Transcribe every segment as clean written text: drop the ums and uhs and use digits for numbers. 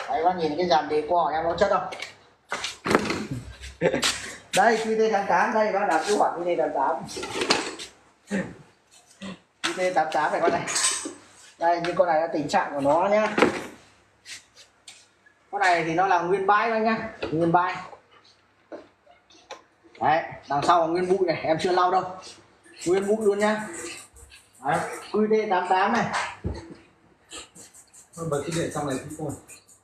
Đấy, con nhìn cái dàn đề của em nó chất không? Đây QT88 đây, bác đặt cái khoản QT88. QT88 này con này. Đây, như con này là tình trạng của nó nhá. Con này thì nó là nguyên bãi anh nhá, nguyên bãi. Đấy, đằng sau là nguyên bụi này, em chưa lau đâu. Nguyên bụi luôn nhá. Đấy, QT88 này. Bật cái điện trong này cũng thôi.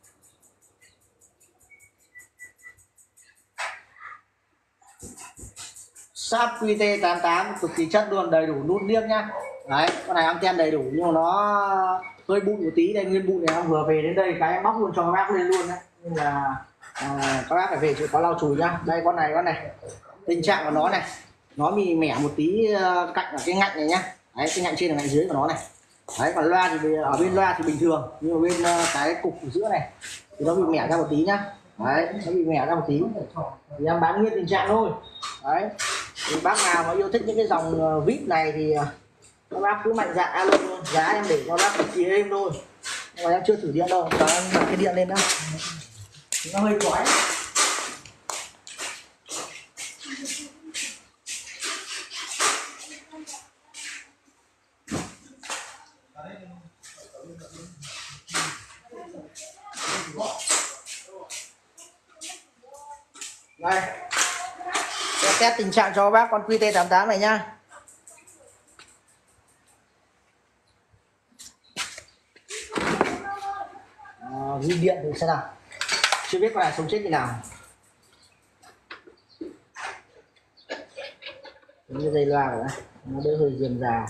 Sáp QT88 cực kỳ chất luôn, đầy đủ nút niêm nhá. Đấy, con này anten đầy đủ nhưng mà nó hơi bụi một tí. Đây nguyên bụi này em vừa về đến đây cái em móc luôn cho các bác lên luôn đấy. Nên là các bác phải về chịu có lau chùi nhá. Đây con này tình trạng của nó này, nó bị mẻ một tí cạnh ở cái ngạnh này nhá. Đấy, cái ngạnh trên và ngạnh dưới của nó này. Đấy, còn loa thì ở bên loa thì bình thường, nhưng mà bên cái cục ở giữa này thì nó bị mẻ ra một tí nhá. Đấy, nó bị mẻ ra một tí thì em bán nguyên tình trạng thôi. Đấy, thì bác nào mà yêu thích những cái dòng vip này thì các bác cứ mạnh dạn alo luôn. Giá em để cho bác cực kỳ êm thôi, nhưng mà em chưa thử điện đâu, giờ em đặt cái điện lên đã, nó hơi chói. Đây, sẽ test tình trạng cho bác con QT88 này nhá. Ghi điện thì xem nào, chưa biết con này sống chết như nào. Như dây loa rồi đấy, nó đỡ hơi rườm rà.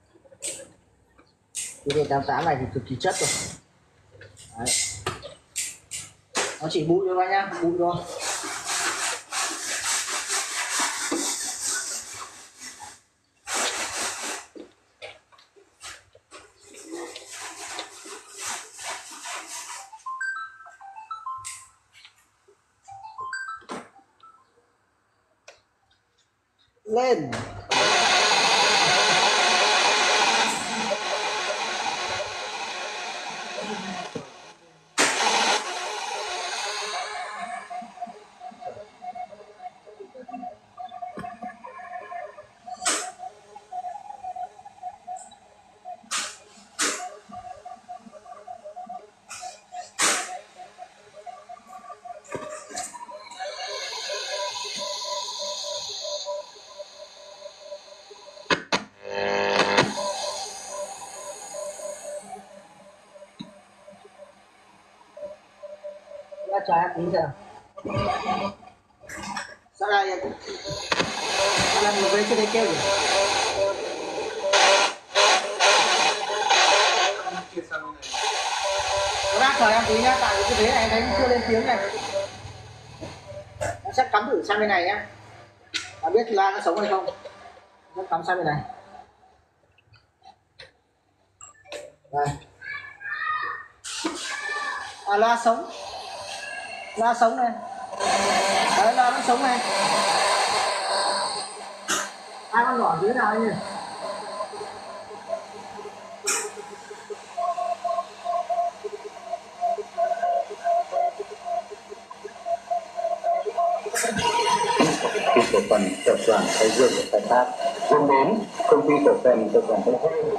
QT88 này thì cực kỳ chất rồi. Đấy, nó chỉ bụi thôi nhá, bụi thôi. Lên. Cho em tí giờ. Sao đây? Sao lại một vế trên đây kêu gì? Các bác chờ em tí nhá, tại cái vế này em thấy chưa lên tiếng này. Em sẽ cắm thử sang bên này nhá. Bạn biết loa nó sống hay không? Em cắm sang bên này. Đây. Loa sống. Loa sống này. Đấy, loa nó sống này. Hai con nhỏ dưới nào anh nhỉ? Cổ phần tập đoàn Thái Dương để khai thác dẫn đến công ty cổ phần tập đoàn Thái Dương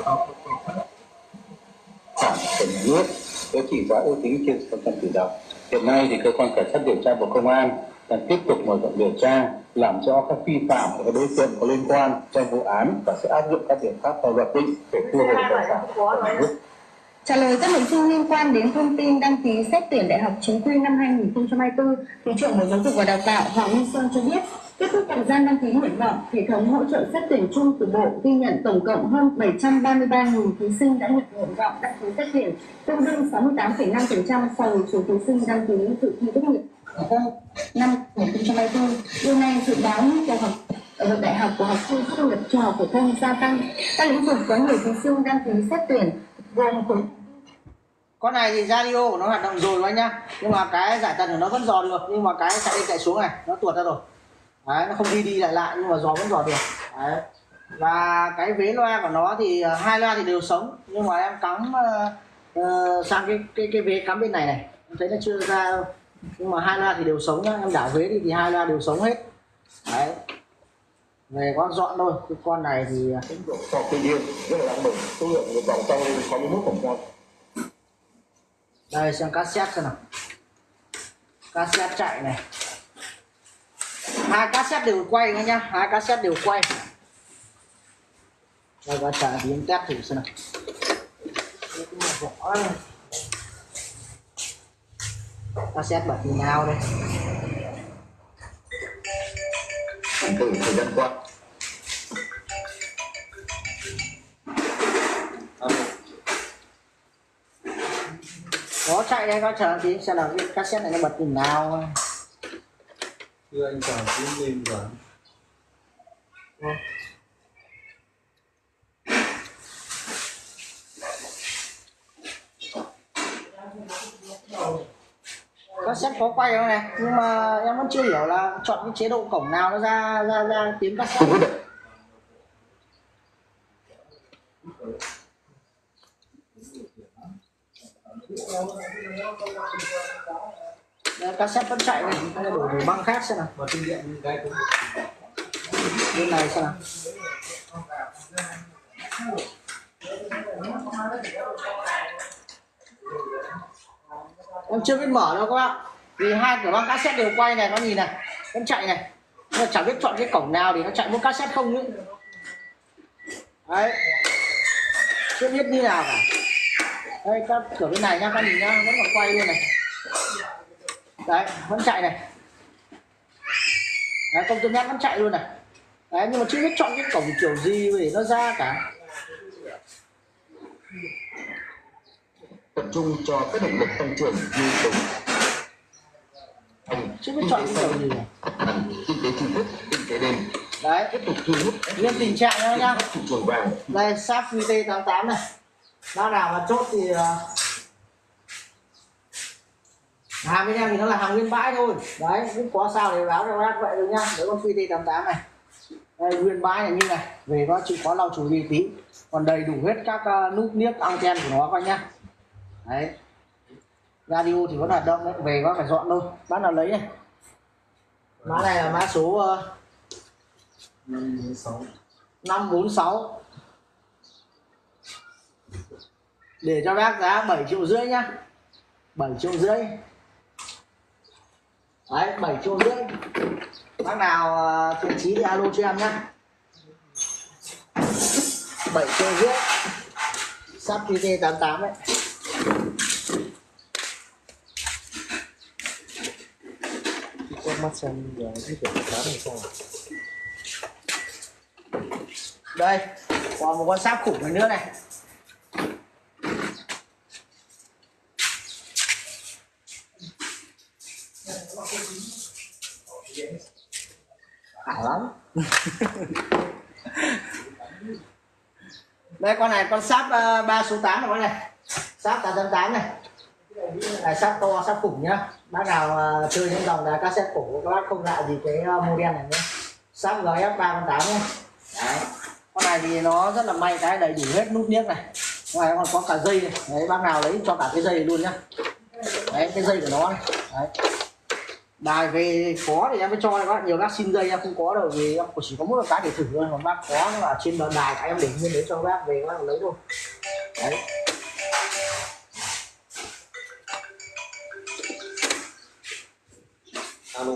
sản phẩm nước có trị giá ước tính trên 600 tỷ đồng. Hiện nay thì cơ quan cảnh sát điều tra Bộ Công an đang tiếp tục mở rộng điều tra, làm rõ các vi phạm của các đối tượng có liên quan trong vụ án và sẽ áp dụng các biện pháp theo luật định để thu hồi tài sản của nhà nước. Trả lời các nội dung liên quan đến thông tin đăng ký xét tuyển đại học chính quy năm 2024, Thứ trưởng Bộ Giáo dục và Đào tạo Hoàng Minh Sơn cho biết, kết thúc thời gian đăng ký nguyện vọng, hệ thống hỗ trợ xét tuyển chung của Bộ ghi nhận tổng cộng hơn 733.000 thí sinh đã nhập nguyện vọng đăng ký xét tuyển, tương đương 68,5% so với số thí sinh đăng ký dự thi tốt nghiệp năm 2024. Điều này dự báo nhu cầu học ở bậc đại học của học sinh tốt nghiệp trung học phổ thông gia tăng. Các lĩnh vực có nhiều thí sinh đăng ký xét tuyển gồm Con này thì radio của nó hoạt động rồi anh nhá, nhưng mà cái giải tần của nó vẫn dò được, nhưng mà cái chạy đi chạy xuống này nó tuột ra rồi. Đấy, nó không đi lại nhưng mà dò vẫn dò được. Đấy. Và cái vế loa của nó thì hai loa thì đều sống, nhưng mà em cắm sang cái vế cắm bên này này, em thấy nó chưa ra đâu, nhưng mà hai loa thì đều sống nhá, em đảo Huế thì hai loa đều sống hết. Đấy, về con dọn thôi. Cái con này thì sau khi điên rất là đáng mừng, số lượng người vòng tăng lên 61 con. đây xem cassette xem nào, cassette chạy này, hai cassette đều quay nữa nhá, hai cassette đều quay. Đây qua trả thì em test thử xem nào. Vỏ này. Cassette bật như nào đây. Từ thời gian qua Có chạy đây, có chờ tí xem nào cái cassette này nó bật như nào. Thưa anh chào tiếng lên rồi. Cassette có quay không này, nhưng mà em vẫn chưa hiểu là chọn cái chế độ cổng nào nó ra tiếng cassette. Đây, cassette vẫn chạy này, hay là đổi băng khác xem nào. Mà kinh nghiệm cái cũng Bên này xem nào. Em chưa biết mở đâu các bạn, vì hai cửa băng cassette đều quay này, nó nhìn này, vẫn chạy này, nhưng mà chẳng biết chọn cái cổng nào để nó chạy một cassette không nữa. Đấy, chưa biết như nào cả. Đây các cửa bên này nhá, các nhìn nhá, vẫn còn quay luôn này. Đấy, vẫn chạy này. Đấy, công tơ nét vẫn chạy luôn này. Đấy, nhưng mà chưa biết chọn cái cổng kiểu gì để nó ra cả. tập trung cho các động lực tăng trưởng như đồng Chưa biết chọn cái kiểu gì này. kinh tế Trung Quốc, kinh tế đêm Đấy, tiếp tục thu hút lên tình trạng nữa nhá. thị trường vàng. Đây, SAP QT88 này. Bác nào mà chốt thì hàng bên em thì nó là hàng nguyên bãi thôi. Đấy, cũng có sao thì báo cho bác vậy được nhá. Đấy con QT88 này. Đây, nguyên bãi này như này. Về có chịu khó lau chùi đi tí. Còn đầy đủ hết các nút niếc anten của nó coi nhá. Đấy. Radio thì vẫn hoạt động đấy. Về có phải dọn thôi. Bác nào lấy này. Mã này là mã số 546. Để cho bác giá 7,5 triệu nhá. 7,5 triệu. Đấy, 7,5 triệu. Bác nào thiện chí thì alo cho em nhá. 7,5 triệu. SAP QT88 đấy. con mắt xem giờ cái kiểu cá này sao. Đây, còn một con SAP khủng này nữa này. Ảo lắm. Đây con này con SAP 3 số 8 này con này. SAP 888 này. Này SAP to, SAP khủng nhá. Bác nào chơi những dòng đá cassette cổ các bác không lạ gì cái model này nữa. SAP GF 308 nhé. Đấy. Con này thì nó rất là may cái đầy đủ hết nút niếc này. Ngoài còn có cả dây này. Đấy, bác nào lấy cho cả cái dây luôn nhá. Đấy, cái dây của nó này. Đấy. Đài về có thì em mới cho các bác, nhiều bác xin dây em không có đâu, vì em chỉ có mỗi cái để thử thôi, còn bác có nó là trên đài các em để nguyên đấy cho các bác về các bác lấy thôi. Đấy. Alo.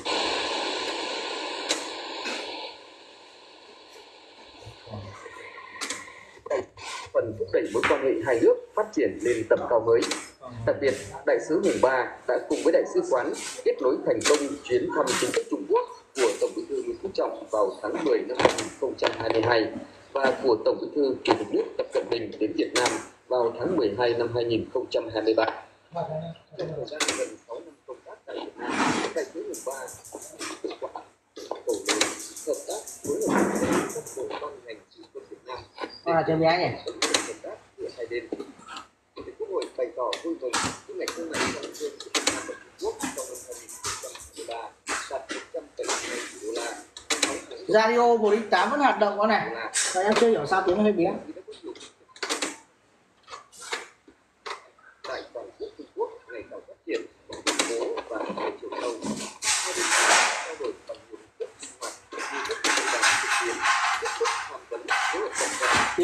Phần thúc đẩy mối quan hệ hai nước phát triển lên tầm cao mới. Đặc biệt, Đại sứ Hùng Ba đã cùng với Đại sứ quán kết nối thành công chuyến thăm chính thức Trung Quốc của Tổng Bí thư Nguyễn Phú Trọng vào tháng 10 năm 2022 và của Tổng Bí thư Chủ tịch nước Tập Cận Bình đến Việt Nam vào tháng 12 năm 2023. Trong thời gian gần 6 năm công tác tại Việt Nam, Đại sứ Hùng Ba hiệu quả cầu nối hợp tác phối hợp với các bộ ban ngành chính quyền Việt Nam cho bé nhỉ. hợp tác giữa hai bên. Chủ tịch Quốc hội bày tỏ vui mừng khi ngành thương mại song phương của Việt Nam và Trung Quốc trong năm 2023 đạt 172 tỷ đô la. Radio 108 vẫn hoạt động con này. Và em chưa hiểu sao tiếng nó hơi bé. Tại toàn quốc Trung Quốc ngày càng phát triển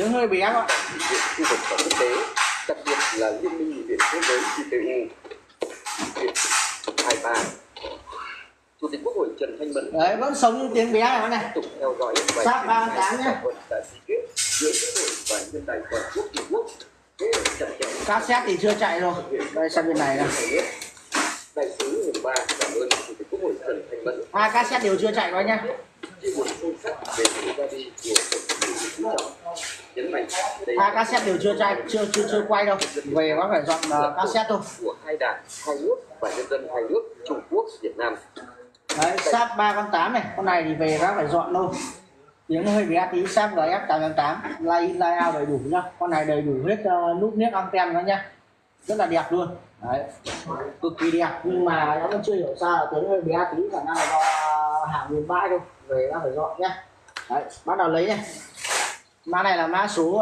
tiếng hơi bé ạ. bệnh viện khu vực và quốc tế, đặc biệt là Liên minh Nghị viện Thế giới IPU, viện 23. Chủ tịch Quốc hội Trần Thanh Mẫn Đấy, vẫn sống như tiếng bé này này. tiếp tục theo dõi và Sắp 38 nhé. đã ký kết giữa Quốc hội và nhân đại toàn quốc Trung Quốc. Chặt chẽ Cassette thì chưa chạy rồi. Đây sang bên này này. đại sứ hùng ba cảm ơn Chủ tịch Quốc hội Trần Thanh Mẫn Hai cassette đều chưa chạy rồi nhá. chia buồn sâu sắc về sự ra đi của Tổng bí thư Nguyễn Phú Trọng, nhấn mạnh đây Hai cassette đều chưa chạy, chưa quay đâu. Về có phải dọn cassette thôi. của hai đảng, hai nước và nhân dân hai nước Trung Quốc, Việt Nam. Đấy, sáp 3 con 8 này, con này thì về các phải dọn thôi. Tiếng hơi bé tí, sáp GF 888, line in line out đầy đủ nhá. Con này đầy đủ hết nút nick anten nữa nhá. Rất là đẹp luôn. Đấy, cực kỳ đẹp, nhưng mà nó vẫn chưa hiểu sao là tiếng hơi bé tí, khả năng là do hàng nguyên bãi thôi. Về các phải dọn nhá. Đấy, bắt đầu lấy này. Mã này là mã số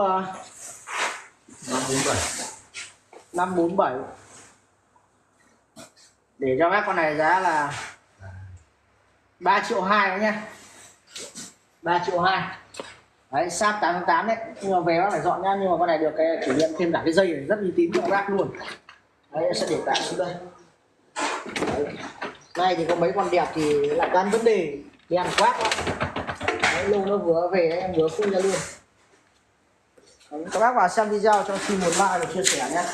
547. Để cho các con này giá là 3,2 triệu đó nhá. 3,2 triệu. Đấy, sáp 888 đấy. Nhưng mà về nó phải dọn nhá. Nhưng mà con này được cái kỷ niệm thêm cả cái dây này rất uy tín cho các bác luôn. Đấy, sẽ để tạm xuống đây. Đấy. Này thì có mấy con đẹp thì lại đang vấn đề đèn quát đó. Đấy, lâu nó vừa về đấy, em vừa khui ra luôn. Đấy, các bác vào xem video cho xin một like và chia sẻ nhé.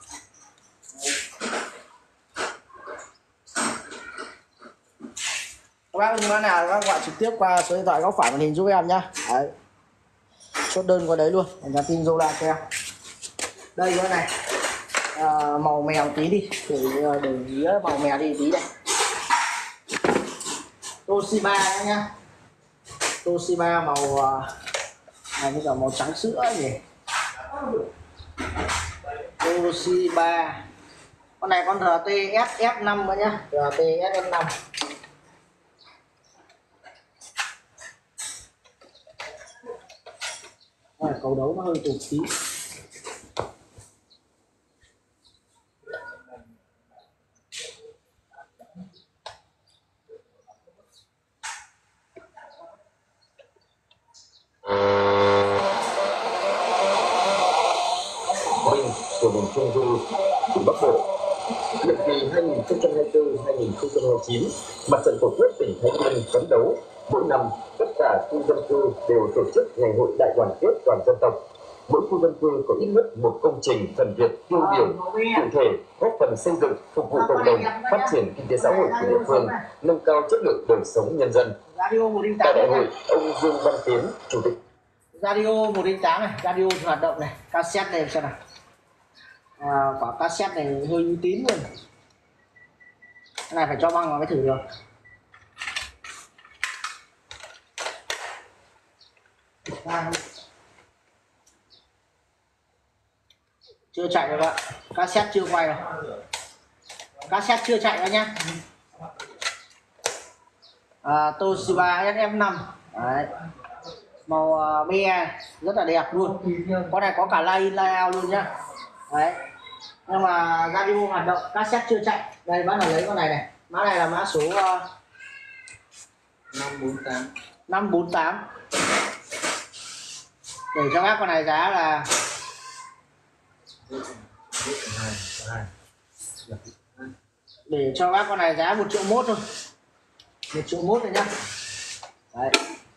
Các bác ưng mã nào các bác gọi trực tiếp qua số điện thoại góc phải màn hình giúp em nhá. Đấy, chốt đơn qua đấy luôn, nhắn tin vô lại cho em. Đây cái này màu mèo tí đi, để ý màu mèo đi tí đây. Toshiba nhá, Toshiba màu này như là màu trắng sữa gì. Toshiba, con này con RT SF5 nữa nhá, RT SF5. Cầu đấu nó hơi tụt tí. Mình của vùng Trung Du, tỉnh Bắc Bộ, nhiệm kỳ 2024-2029, Mặt trận Tổ quốc tỉnh Thái Nguyên phấn đấu mỗi năm tất cả khu dân cư đều tổ chức ngày hội đại đoàn kết toàn dân tộc. Mỗi khu dân cư có ít nhất một công trình thần Việt tiêu biểu cụ thể, góp phần xây dựng, phục vụ cộng đồng, phát triển kinh tế xã hội của địa phương, nâng cao chất lượng đời sống nhân dân. Tại đại hội, ông Dương Văn Tiến, Chủ tịch Radio 108 này, radio hoạt động này, cassette này xem nào. Quả cassette này hơi uy tín luôn. Cái này phải cho băng vào mới thử được. Chưa chạy được ạ, cassette chưa quay đâu, cassette chưa chạy đâu nhá. Toshiba SF5. Đấy, màu be rất là đẹp luôn. Con này có cả line in line out luôn nhá. Đấy, nhưng mà radio hoạt động, cassette chưa chạy. Đây bác nào lấy con này này, mã này là mã số 548. Để cho các con này giá là để cho các con này giá 1,1 triệu thôi, 1,1 triệu rồi nhá. Đấy,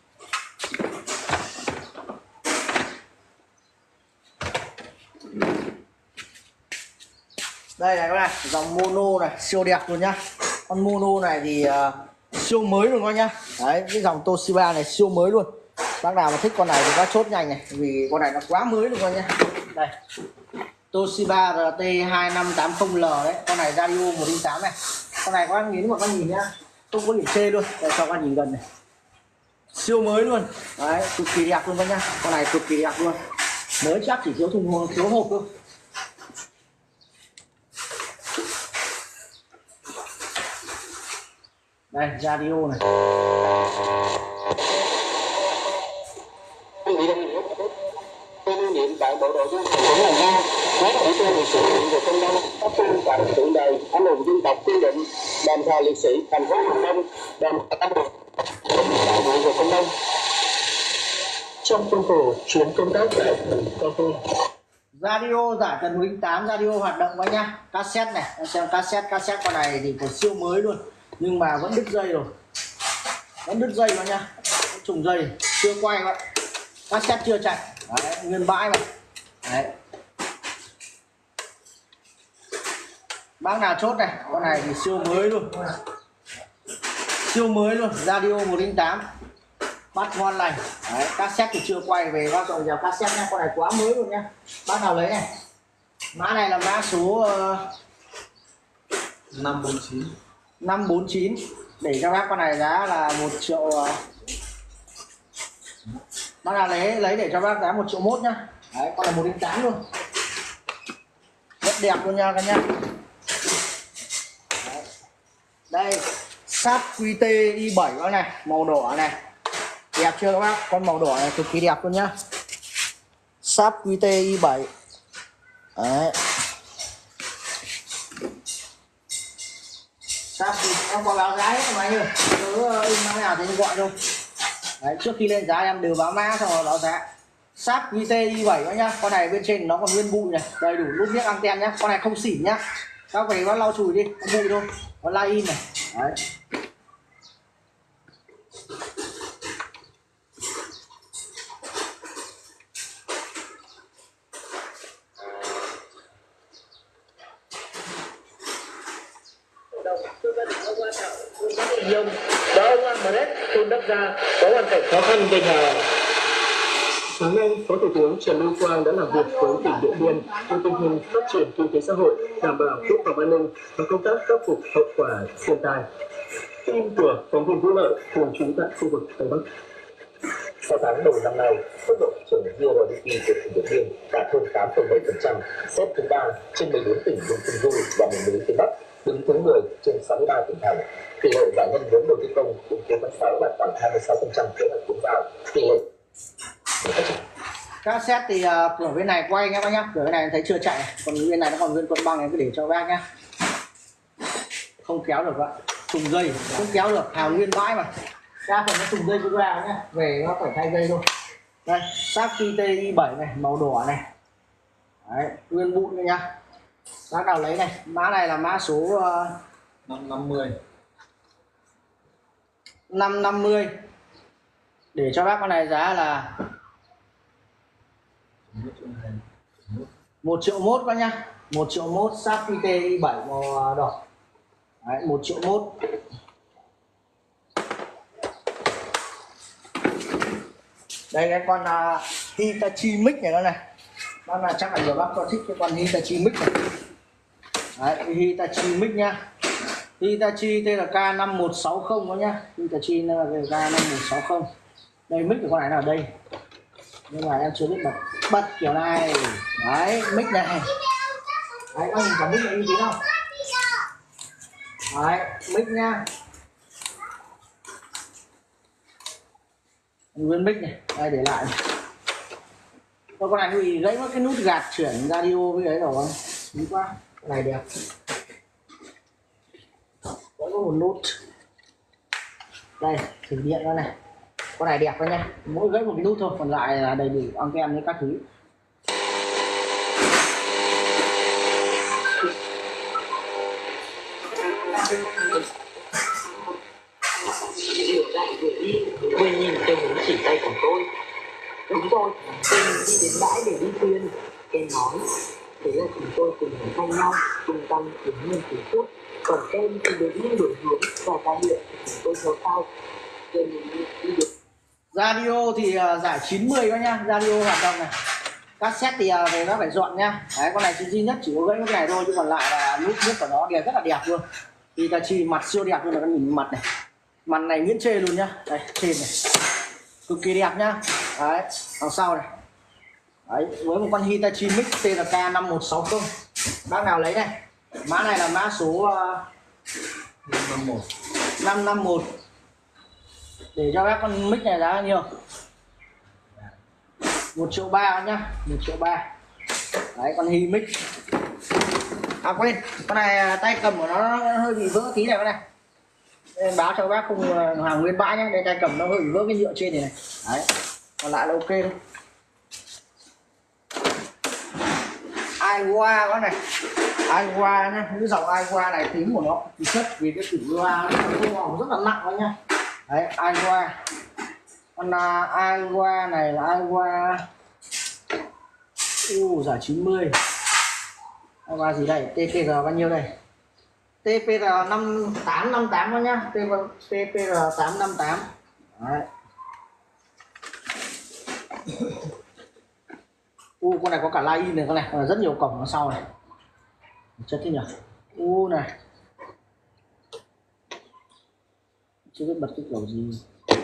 đây này các bạn, dòng mono này siêu đẹp luôn nhá. Con mono này thì siêu mới luôn các nhá. Đấy, cái dòng Toshiba này siêu mới luôn. Bác nào mà thích con này thì bác chốt nhanh này, vì con này nó quá mới luôn các nhá. Đây, Toshiba RT2580L đấy, con này radio 108 này. Con này các bác nhìn, mà các nhìn nhá, không có điểm chê luôn. Đây cho các bác nhìn gần này, siêu mới luôn. Đấy, cực kỳ đẹp luôn các nhá. Con này cực kỳ đẹp luôn, mới chắc chỉ thiếu thùng thiếu hộp thôi. Đây, radio này. Tôi nhiệm tại bộ đội biên phòng tỉnh Hà Nam, nói tổng thư liệt sĩ về công đông, các phương tại tượng đài anh hùng dân tộc kiên định, đền thờ liệt sĩ thành phố Hà Đông, đền thờ anh hùng đại nguyện về công đông. Trong khuôn khổ chuyến công tác tại tỉnh Con Tum, Radio giải Trần 108 radio hoạt động quá nhá. Cassette này, em xem cassette con này thì còn siêu mới luôn, nhưng mà vẫn đứt dây rồi, vẫn đứt dây quá nhá, trùng dây chưa quay vậy, cassette chưa chạy đấy, nguyên bãi mà đấy. Bác nào chốt này, con này thì siêu mới luôn, siêu mới luôn, radio 108 bắt ngon lành đấy. Cassette thì chưa quay, về bác dọn dẹp cassette nhá, con này quá mới luôn nhá. Bác nào lấy này, mã này là mã số 549 để cho bác. Con này giá là 1 triệu. Bác nào lấy để cho bác giá 1,1 triệu nhá. Đấy, con là 108 luôn, rất đẹp luôn nha các nhá. Đây Sharp QT i7 bác này, màu đỏ này, đẹp chưa các bác? Con màu đỏ này cực kỳ đẹp luôn nhá. Sharp QT i7 đấy. Sharp em có báo giá hết mà anh ơi, cứ in mã nào thì em gọi thôi. Đấy, trước khi lên giá em đều báo mã xong rồi báo giá. Sharp QT i7 các nhá. Con này bên trên nó còn nguyên bụi này, đầy đủ nút niếc anten nhá. Con này không xỉn nhá, các phải bác lau chùi đi, có bụi thôi, có line in này đấy. đó ông An Maret, thôn Đắc Gia có hoàn cảnh khó khăn về nhà. Sáng nay, Phó Thủ tướng Trần Lưu Quang đã làm việc với tỉnh Điện Biên về tình hình phát triển kinh tế xã hội, đảm bảo quốc phòng an ninh và công tác khắc phục hậu quả thiên tai. Tin của phóng viên Vũ Lợi thường trú tại khu vực Tây Bắc. 6 tháng đầu năm nay, tốc độ tăng trưởng GDP của tỉnh Điện Biên đạt hơn 8,7%, xếp thứ 3 trên 14 tỉnh vùng trung du và miền núi phía Bắc, đứng thứ 10 trên 63 tỉnh thành. Tỷ lệ giải ngân vốn đầu tư công cùng cuối tháng 6 đạt khoảng 26% kế hoạch vốn vào. Tỷ lệ Cassette thì cửa bên này quay nhá bác nhá, cửa bên này thấy chưa chạy, còn bên này nó còn nguyên con băng này, cứ để cho bác nhá. Không kéo được ạ, trùng dây không kéo được, hàng nguyên bãi mà, đa phần nó trùng dây cứ vào nhá, về nó phải thay dây thôi. Đây Sharp QT i7 này, màu đỏ này đấy, nguyên bụi này nhá. Bác nào lấy này, mã này là mã số 550 để cho bác. Con này giá là 1,1 triệu các nhá, 1,1 triệu Sharp QT i7 màu đỏ đấy, 1,1 triệu. Đây cái con Hitachi Mic này nó này, bác là chắc là nhiều bác có thích cái con Hitachi Mic này đấy, Hitachi Mic nhá. Hitachi tên là K5160 đó nhá, Hitachi là K5160. Đây mic của con này là ở đây, nhưng mà em chưa biết bật kiểu này đấy, mic này đấy, anh có mic này như thế nào đấy, mic nha, nguyên mic này đây, để lại con này bị gãy mất cái nút gạt chuyển radio với ấy rồi, đúng quá. Con này đẹp, có một nút đây thử điện đó này, con này đẹp đó nha, mỗi gãy một cái nút thôi, còn lại là đầy đủ anten với các thứ. Diệu đại vừa đi, vừa nhìn tôi muốn chỉ tay của tôi. Đúng rồi, tôi đi đến bãi để đi thuyền. Em nói, thế là chúng tôi cùng thay nhau, trung tâm tiến lên phía trước. Còn em thì đến những đổi hướng và tài liệu chúng tôi theo sau. Em đi được. Radio thì giải 90 các nhá, radio hoạt động này. Cassette thì về nó phải dọn nhá. Đấy, con này chỉ duy nhất chỉ có gãy cái này thôi, chứ còn lại là nút của nó đều rất là đẹp luôn. Hitachi mặt siêu đẹp luôn, là các nhìn mặt này. Mặt này miễn chê luôn nhá. Đây, trên này. Cực kỳ đẹp nhá. Đấy, đằng sau này. Đấy, với một con Hitachi Mic tên là K5160. Bác nào lấy này. Mã này là mã số 551. Để cho các con mic này giá nhiều. 1,3 triệu nhá, 1,3 triệu. Đấy, con Hi Mic. À quên, con này tay cầm của nó hơi bị vỡ tí này con này. Nên báo cho bác không hàng nguyên bãi nhá, đây tay cầm nó hơi bị vỡ cái nhựa trên này này. Đấy. còn lại là ok thôi. Aiwa có này, Aiwa nhá, cái dòng Aiwa này tính của nó thì chất vì cái tủ loa nó rất là nặng đó nha. Đấy, Aiwa. Con Aiwa này là Aiwa giải 90. Aiwa gì đây? TPR bao nhiêu đây? TPR 5858 đó nhá. TPR 858. Đấy. Con này có cả line in này, con này rất nhiều cổng ở sau này. Chất thế nhỉ? Này. Chưa biết bật cái kiểu gì.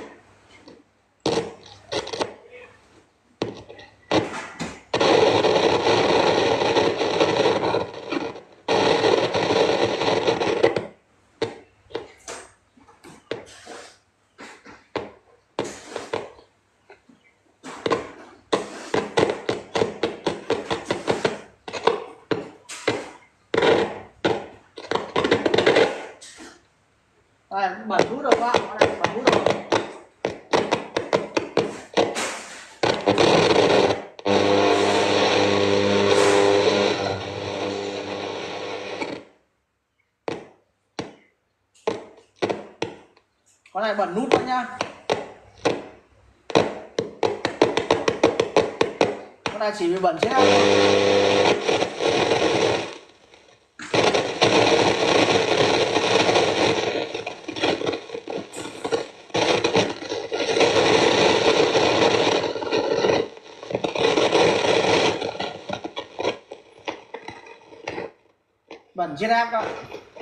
Đây, bẩn hút rồi các bạn, này bẩn hút rồi. Con này bẩn nút thôi nhá. Con này chỉ bị bẩn chết thôi. Bẩn chiếc áp các bạn,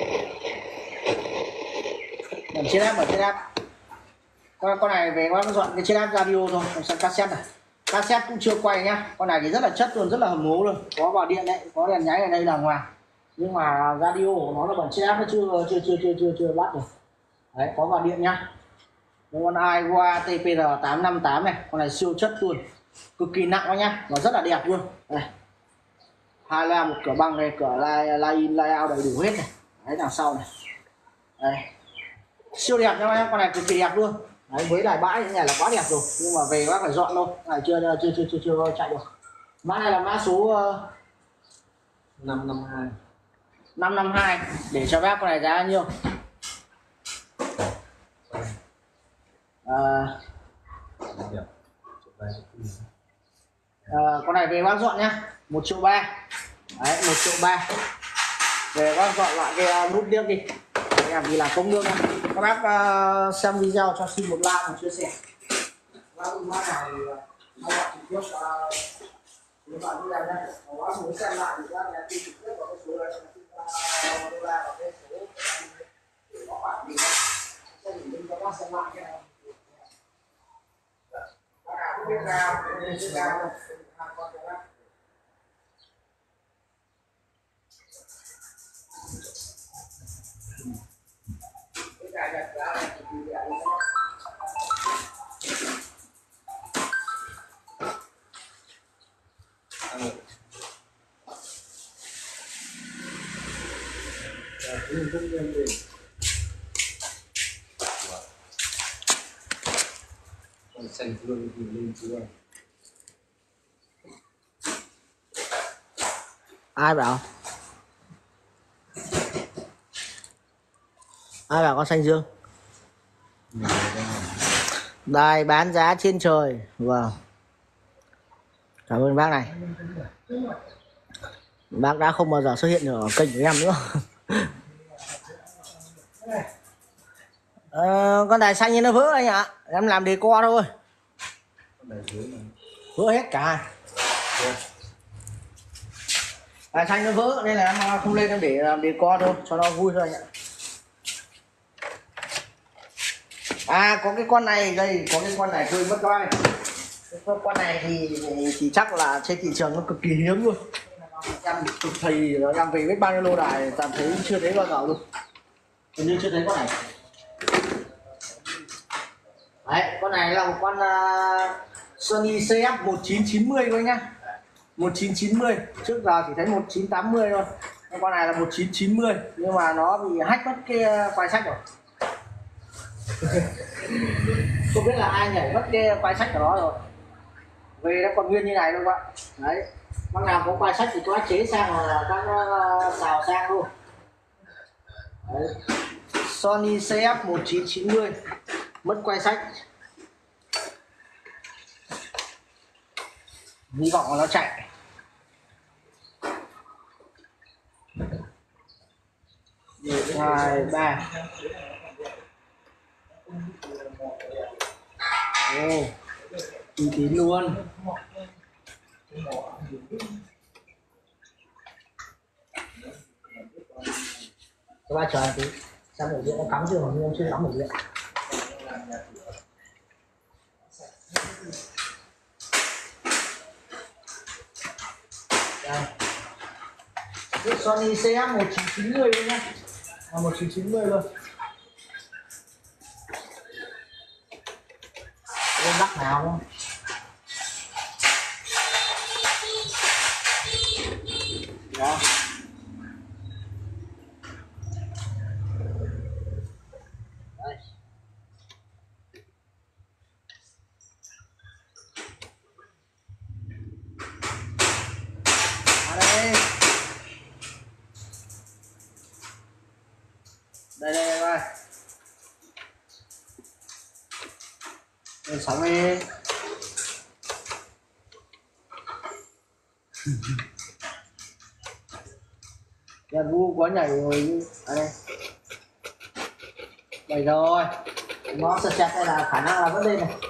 bẩn chiếc áp. Con này về các bác dọn cái chiếc áp radio thôi. Còn sang cassette này, cassette cũng chưa quay nhá. Con này thì rất là chất luôn, rất là hầm hố luôn, có vào điện đấy, có đèn nháy ở đây là ngoài, nhưng mà radio của nó là bẩn chiếc áp, nó chưa bắt được. Đấy, có vào điện nhá. Con Aiwa TPR 858 này, con này siêu chất luôn, cực kỳ nặng đó nhá, và rất là đẹp luôn. Đây, hai la một cửa băng này, cửa line in line out đầy đủ hết này. Đấy, đằng sau này, đây siêu đẹp nha, con này cực kỳ đẹp luôn. Đấy, với lại bãi như này là quá đẹp rồi, nhưng mà về bác phải dọn thôi, này chưa chạy được. Mã này là mã số 552 để cho bác. Con này giá bao nhiêu? Con này về bác dọn nhá, 1.3 triệu. Đấy, 1.3 triệu. Về bác dọn lại cái nút điếc đi, làm gì là công nước nha. Các bác xem video cho xin một like, một chia sẻ. Bác nào thì gọi trực tiếp điện thoại như này nha. Bác muốn xem lại thì bác nhắn tin trực tiếp vào cái số đấy, đô la vào cái số để có khoản gì đó. Sẽ gửi link cho bác xem lại nha. Bác nào không biết nào thì lên trên nào con cho bác. Xanh luôn lên chưa? Ai bảo con xanh dương? Đây, bán giá trên trời. Vâng, cảm ơn bác này. Bác đã không bao giờ xuất hiện ở kênh của em nữa. Con đài xanh như nó vỡ anh ạ. Em làm decor thôi, vỡ hết cả. Đài xanh nó vỡ nên là em không lên, em để làm decor thôi cho nó vui thôi anh ạ. Có cái con này đây, có cái con này quên mất coi. Con này thì chắc là trên thị trường nó cực kỳ hiếm luôn. Em cực thầy em về biết bao nhiêu lô đài tạm thấy chưa thấy bao giờ luôn, hình như chưa thấy con này. Đấy, con này là một con Sony CF 1990 thôi nhá, 1990. Trước giờ chỉ thấy 1980 thôi. Con này là 1990 nhưng mà nó bị hack mất cái quai sách rồi. Không biết là ai nhảy mất cái quai sách của nó rồi. về nó còn nguyên như này luôn ạ. Đấy, bác nào có quay sách thì có chế sang là các xào sang luôn. Đấy. Sony CF 1990 mất quay sách, hy vọng là nó chạy. Một, hai, ba. Ồ, uy tín luôn. Các bạn chờ anh tí, xem ổ điện nó cắm chưa, nhưng em chưa cắm ổ điện. Đây. Chiếc Sony CF 1990 luôn nhá. 1990 luôn. Lên rắc nào không? Đó. Đây. À đây. Đây đây. Đây sóng đi. Nhà vu quá nhảy rồi. À đây. Đây rồi. Nó sạch chặt đây là khả năng là vẫn lên này.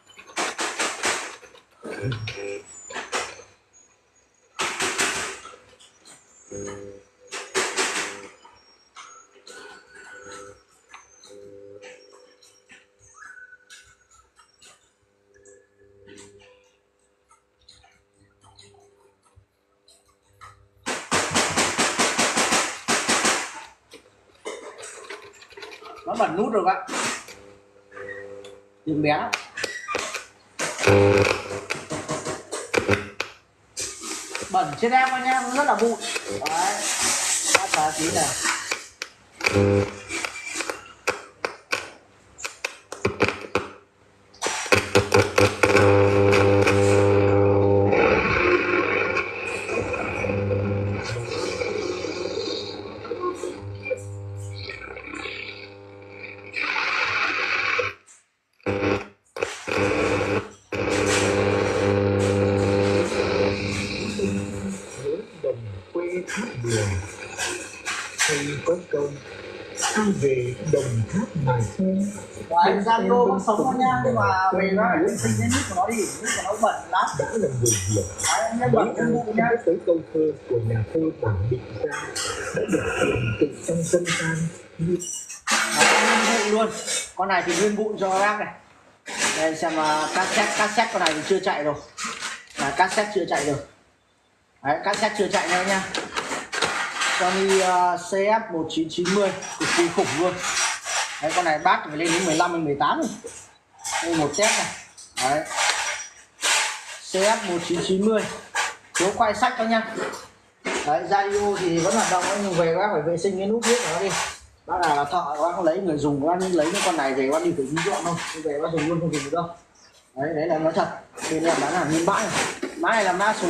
Nó bẩn nút rồi bạn, đừng bé lắm. Bẩn trên em anh em, rất là bụi. Đấy, phát ra tí này. Có câu ai về Đồng Tháp mà xem. Đấy, Zalo vẫn sống thôi nha, nhưng mà về nó phải vệ sinh cái nước của nó đi, nước của nó bẩn lắm. Đã là người Việt. Đấy, nó bẩn cái bụng nha. Tới câu thơ của nhà thơ Hoàng Định Gia đã được truyền từ trong dân gian như Đấy, luôn. Con này thì nguyên bụi cho các bác này. Đây xem cassette con này thì chưa chạy rồi. Là cassette chưa chạy rồi. Đấy, cassette chưa chạy đâu nha. Sony CF 1990 cực kỳ khủng luôn. Đấy, con này bác phải lên đến 15 đến 18 rồi. Đây một test này. Đấy. CF 1990 thiếu quay sách thôi nha. Đấy, radio thì vẫn hoạt động nhưng về bác phải vệ sinh cái nút viết của nó đi. Bác là thợ, bác không lấy người dùng, bác lấy cái con này về bác đi phải đi dọn thôi. Về bác dùng luôn không dùng được đâu. Đấy, đấy là nói thật. Thì là bán hàng nguyên bãi này. Mã này là mã số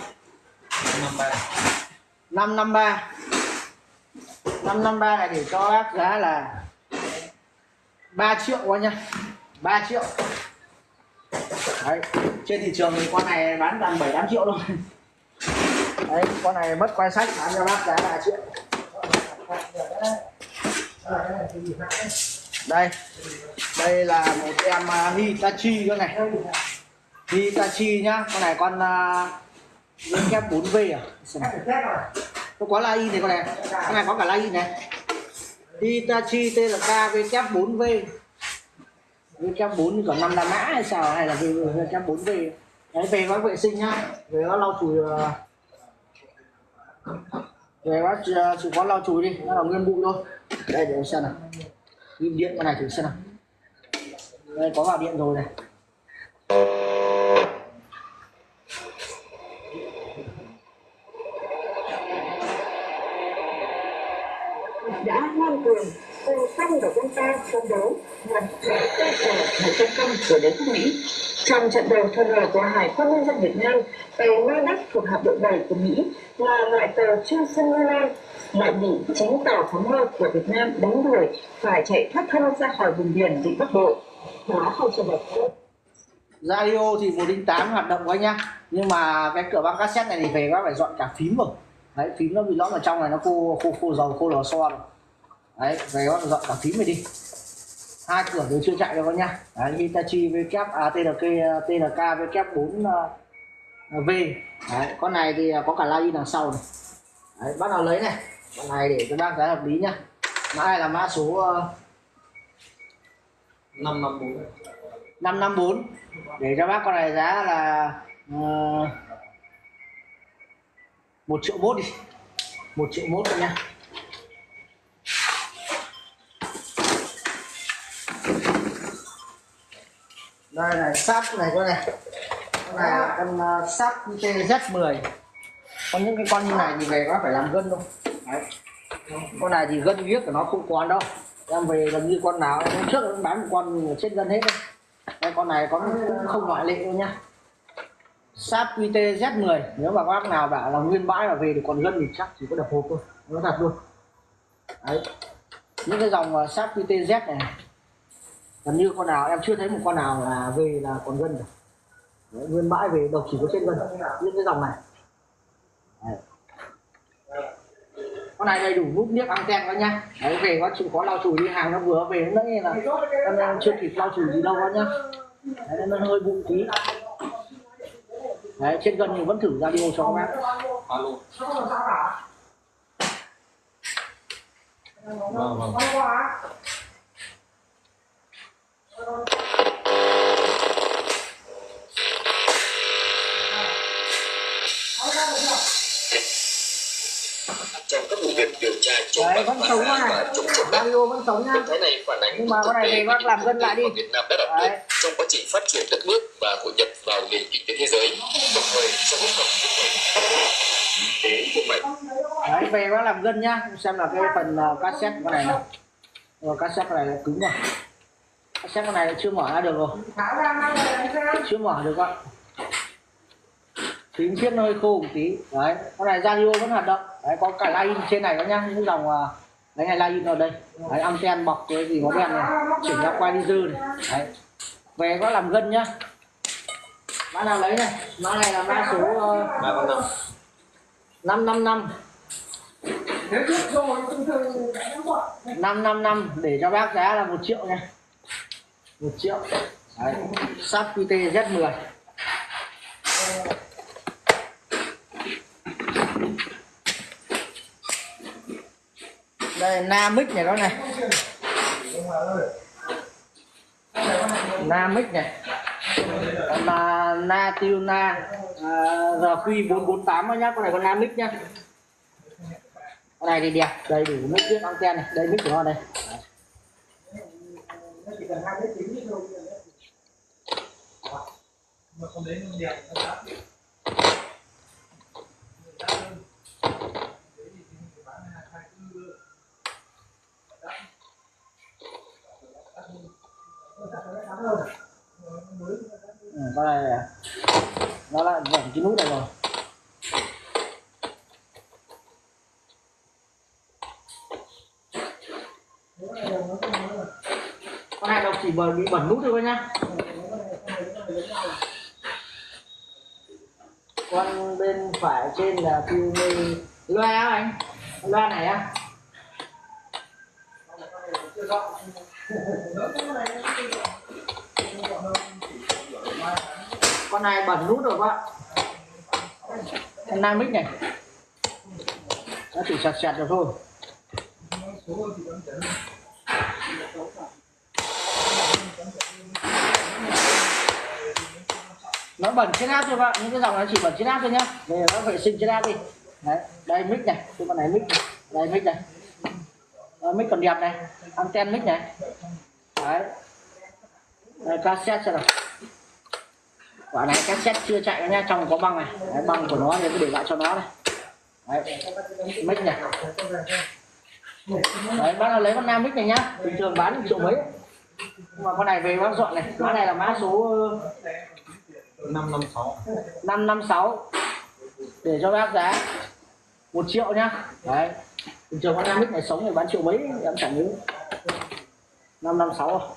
553. 553 này để cho bác giá là 3 triệu quá nha. 3 triệu. Đấy, trên thị trường thì con này bán tầm 7-8 triệu thôi. Đấy, con này mất quay sách bán cho bác giá 3 triệu. Đây. Đây là một em Hitachi con này. Hitachi nhá, con này con kép 4V à? Nó có la in này con này có cả la in này. Hitachi TLK W4V. W4 còn 5 la mã hay sao, hay là W4V. Đấy, về bác vệ sinh nhá, về bác lau chùi, về bác chịu có lau chùi đi, nó là nguyên bụi thôi. Đây để xem nào, kim điện con này thử xem nào. Đây có vào điện rồi này. đã tăng cường cùng xanh và quân ta chiến đấu nhằm để cơ sở một tấn công của đế quốc Mỹ. Trong trận đầu thuận lợi của Hải quân nhân dân Việt Nam, tàu Mardak thuộc hạm đội 7 của Mỹ là loại tàu Trương Xuân Như Lai lại bị chính tàu phóng mơ của Việt Nam đánh đuổi, phải chạy thoát thân ra khỏi vùng biển vịnh Bắc Bộ. Đó không trở về. Radio thì 108 hoạt động quá nhá, nhưng mà cái cửa băng cassette này thì về các phải dọn cả phím rồi. Đấy, phím nó bị lõm ở trong này, nó khô dầu, khô lò xo rồi. Đấy, về các dọn cả phím này đi. Hai cửa đều chưa chạy đâu các nhá. Đấy, Hitachi TNK W4V. Đấy, con này thì có cả line đằng sau này. Đấy, bác nào lấy này, con này để cho bác giá hợp lý nhá. Mã này là mã số 554 để cho bác con này giá là 1.1 đi, 1.1 thôi nha. Đây này, sáp này con này là con sáp TZ10. Còn những cái con như này thì về có phải làm gân không? Đấy. Con này thì gân viết của nó không còn đâu, em về gần như con nào em trước em bán một con chết gân hết đấy. Đây, con này cũng không ngoại lệ đâu nhá. Sáp QTZ10, nếu mà các bác nào bảo là nguyên bãi mà về thì còn gân thì chắc chỉ có đập hộp thôi, nó thật luôn. Đấy, những cái dòng sáp QTZ này gần như con nào em chưa thấy một con nào là về là còn gân rồi. Đấy, nguyên bãi về đầu chỉ có trên gân, những cái dòng này. Đấy. Con này đầy đủ nút niếc anten các nhá. Đấy, về có lau chùi đi, hàng nó vừa về nữa nên là em chưa kịp lau chùi gì đâu các nhá. Đấy, nó hơi bụi tí. Đấy, trên gân thì vẫn thử radio cho các bác. Trong các vụ việc điều tra chống đấy, vẫn sống này, radio vẫn sống nhá. cái này phản ánh nhưng mà con này thì bác làm gân lại đi. Việt Nam đã đạt được trong quá trình phát triển đất nước và hội nhập vào nền kinh tế thế giới, đồng thời trong bối cảnh kinh tế của mình. Đấy, về bác làm gân nhá, xem là cái phần cassette con này nào. Cassette con này là cứng rồi, cassette con này là chưa mở ra được rồi, chưa mở được ạ. Phím chiếc hơi khô một tí. Đấy, con này radio vẫn hoạt động. Đấy, có cả line trên này các nhá, những dòng đấy này line ở đây. Đấy, anten bọc cái gì có đen này, chỉnh ra quay đi dư này. Đấy, về có làm gân nhá. Mã nào lấy này, mã này là mã số 555 555 để cho bác giá là 1 triệu nha, 1 triệu. Đấy, sáp QT Z10. Đây Namic này, đó này, Namic này, là Natuna RQ448 đó nhá. Con này con Namic nhá. Con này thì đẹp, đầy đủ nước viết anten này, đây mic của nó đây. Con này nó lại vẩn cái nút này rồi. Con này nó chỉ bị bẩn nút thôi nhá. Con bên phải trên là QM loa á anh, loa này á. Con này bẩn nút rồi các bạn. Con Namic này nó chỉ sạch được thôi. Nó bẩn trên áp thôi các bạn, những cái dòng nó chỉ bẩn trên áp thôi nhá. Để nó vệ sinh trên áp đi. Đấy, đây mic này, cái con này mic này, đây mic này. Mic còn đẹp này, anten mic này. Đấy, đây cassette xem nào. Quả này cassette chưa chạy nha, trong có băng này. Đấy, băng của nó thì cứ để lại cho nó này. Đấy, mic này. Đấy, bác nào lấy con Nam Mix này nhá, bình thường bán 1 triệu mấy, nhưng mà con này về bác dọn này, mã này là mã số 556 để cho bác giá 1 triệu nhá. Đấy, bình thường con Nam Mix này sống thì bán 1 triệu mấy em chẳng nhớ. 556.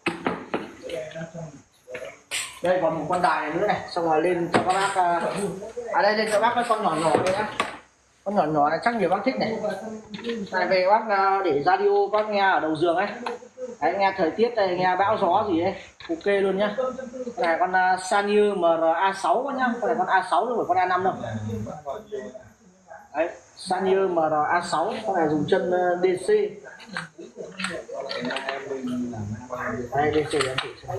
Đây còn một con đài này nữa này, xong rồi lên cho các bác đây lên cho bác cái con nhỏ nhỏ đây nhá. Con nhỏ nhỏ này chắc nhiều bác thích này. Này về bác để radio bác nghe ở đầu giường ấy. Đấy, nghe thời tiết này, nghe bão gió gì ấy, ok luôn nhá. Cái này con Sanyo MRA6 nhá, con này con A6 chứ không phải con A5 đâu. Đấy, Sanyo MRA6, con này dùng chân DC. Đây DC em thử xem.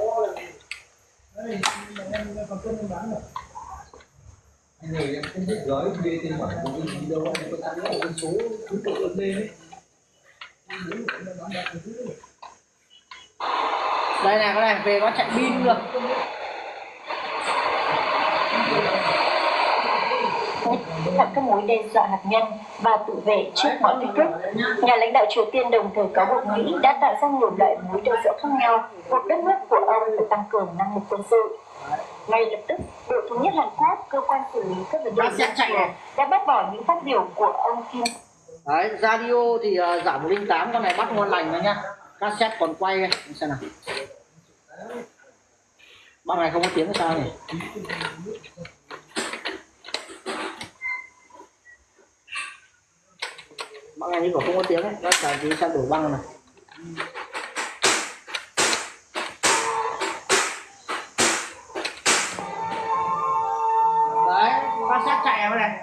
Anh này em không biết gói bê tên bản của mình đi đâu, em có tặng cái số thứ tự lên đấy. Đây này, con này về có chạy pin được. Là các mối đe dọa hạt nhân và tự vệ trước mọi thách thức. Nhà lãnh đạo Triều Tiên đồng thời cáo buộc Mỹ đã tạo ra nhiều loại mối đe dọa khác nhau, buộc đất nước của ông phải tăng cường năng lực quân sự. Ngay lập tức, Bộ Thống nhất Hàn Quốc, cơ quan xử lý các vấn đề nhân quyền, đã bác bỏ những phát biểu của ông Kim. Đấy, radio thì giảm 108, con này bắt ngon lành nữa nhá. Cassette còn quay đây, xem nào. Bác này không có tiếng sao nhỉ? Bác này như còn không có tiếng ấy, bác phải đi sang đổi băng này. Đấy, cassette chạy ở đây.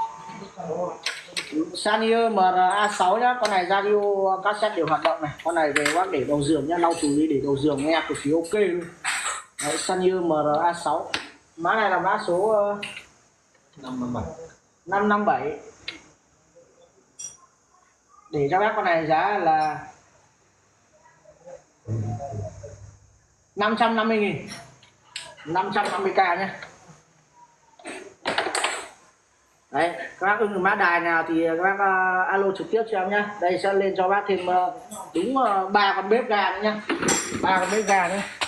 Sanyo MRA6 nhá, con này radio cassette đều hoạt động này. Con này về bác để đầu giường nhá, lau chùi đi để đầu giường nghe cực kỳ ok luôn. Đấy, Sanyo MRA6. Mã này là mã số 557. Để cho bác con này giá là 550.000, 550k nhá. Đấy, các bác ưng mã đài nào thì các bác alo trực tiếp cho em nhá. Đây sẽ lên cho bác thêm đúng 3 con bếp ga nữa nhá, 3 con bếp ga nữa.